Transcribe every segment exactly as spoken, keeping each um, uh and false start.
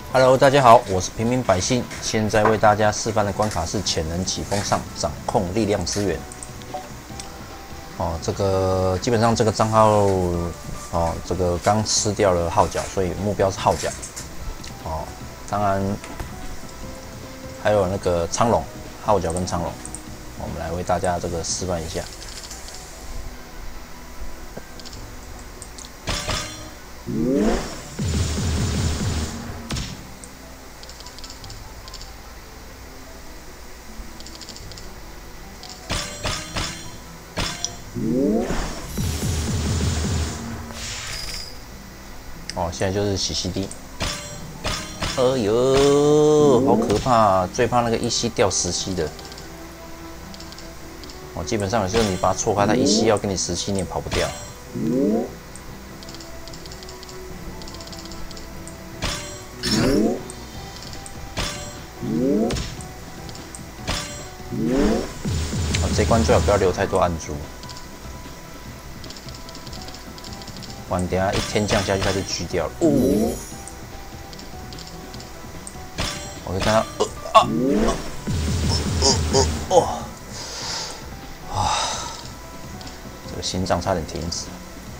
Hello， 大家好，我是平民百姓。现在为大家示范的关卡是潜能起风上，掌控力量资源。哦，这个基本上这个账号哦，这个刚吃掉了号角，所以目标是号角。哦，当然还有那个苍龙，号角跟苍龙，我们来为大家这个示范一下。哦，现在就是洗洗地。哎呦，好可怕！最怕那个一吸掉十吸的。哦，基本上有时候你把它错开，它一吸要跟你十吸，你也跑不掉。哦，这关最好不要留太多暗珠。不然等下一天降下去，它就狙掉了。哦，我可以看到，呃啊，呃呃哦，啊，这个心脏差点停止。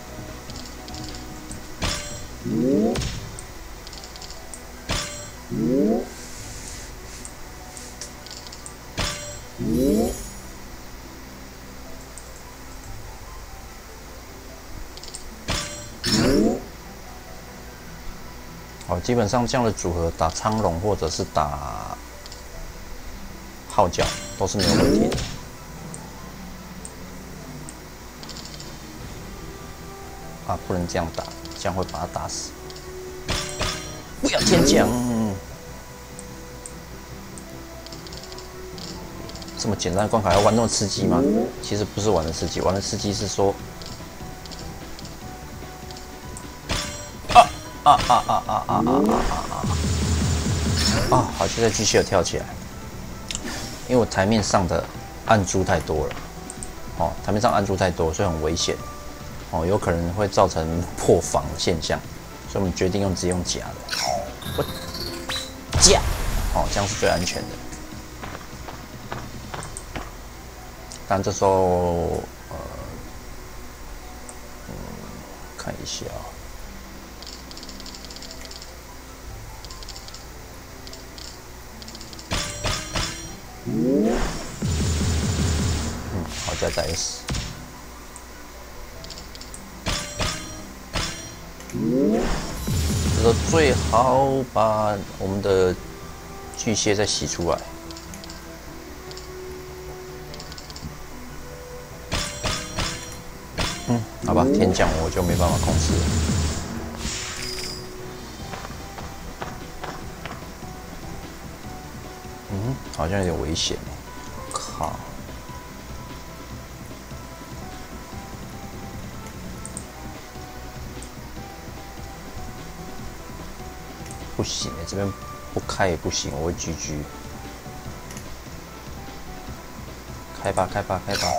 哦，基本上这样的组合打苍龙或者是打号角都是没有问题的。啊，不能这样打，这样会把他打死。不要天降！这么简单的关卡要玩那么吃鸡吗？其实不是玩的吃鸡，玩的吃鸡是说。啊啊啊啊啊啊啊啊！啊，好，现在巨蟹有跳起来，因为我台面上的暗珠太多了，哦，台面上暗珠太多，所以很危险，哦，有可能会造成破防的现象，所以我们决定用直接用假的，我假，哦，这样是最安全的。但这时候，呃，嗯，看一下啊。嗯，好加在 S。这个最好把我们的巨蟹再洗出来。嗯，好吧，天降我就没办法控制了。嗯，好像有点危险。靠！不行，这边不开也不行，我会 G G。开吧，开吧，开吧！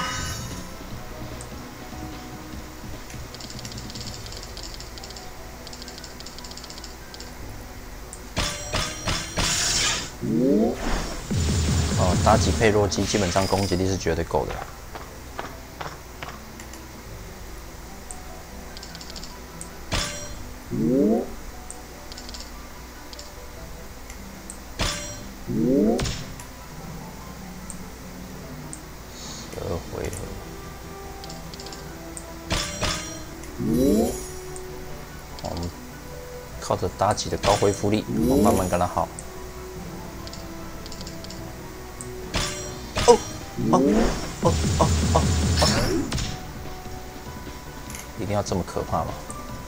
哦，打几配弱鸡，基本上攻击力是绝对够的。十二回合。我们靠着妲己的高恢复力，我慢慢跟他耗。哦哦哦哦哦哦！一定要这么可怕吗？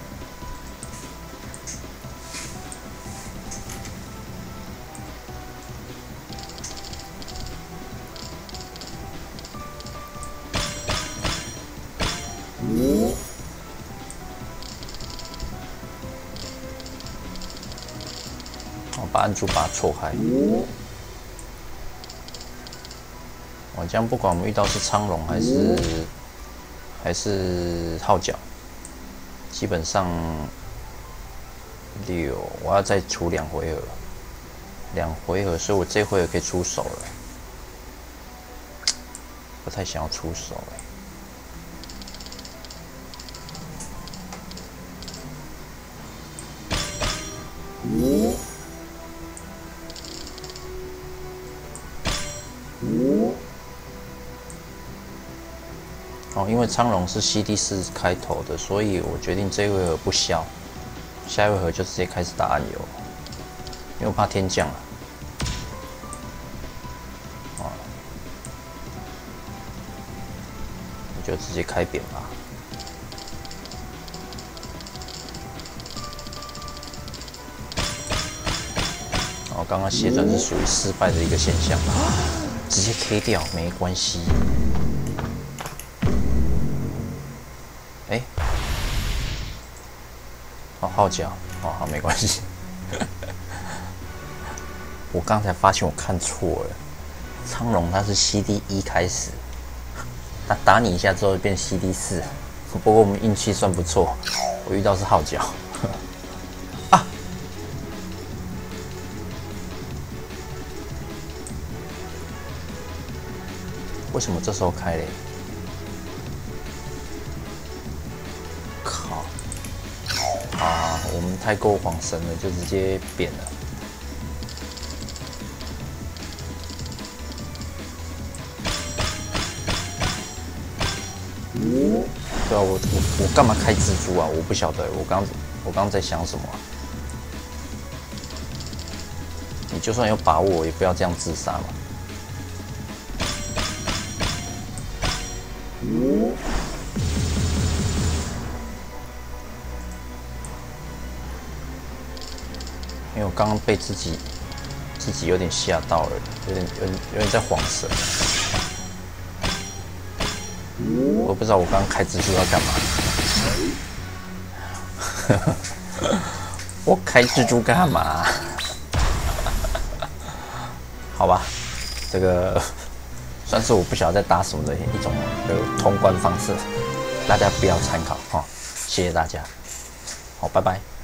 我把暗珠把它错开。我这样不管我们遇到是苍龙还是还是号角，基本上六，我要再出两回合，两回合，所以我这回合可以出手了。不太想要出手哎、欸。哦，因为苍龙是 C D 四开头的，所以我决定这一回合不消，下一回合就直接开始打暗游，因为我怕天降了。啊，我就直接开扁吧。哦，刚刚血转是属于失败的一个现象，直接 K 掉没关系。哎、欸，哦，号角，哦，好，没关系。我刚才发现我看错了，苍龙它是 C D 一开始，它打你一下之后变 C D 四，不过我们运气算不错，我遇到是号角。啊！为什么这时候开嘞？靠！啊，我们太够晃神了，就直接扁了。对啊，我我我干嘛开蜘蛛啊？我不晓得，我刚我刚在想什么、啊？你就算有把握，也不要这样自杀嘛。因为我刚刚被自己自己有点吓到了，有点有点有点在晃神。我不知道我刚刚开蜘蛛要干嘛。我开蜘蛛干嘛？好吧，这个算是我不晓得在打什么的一种的通关方式，大家不要参考哈。谢谢大家，好，拜拜。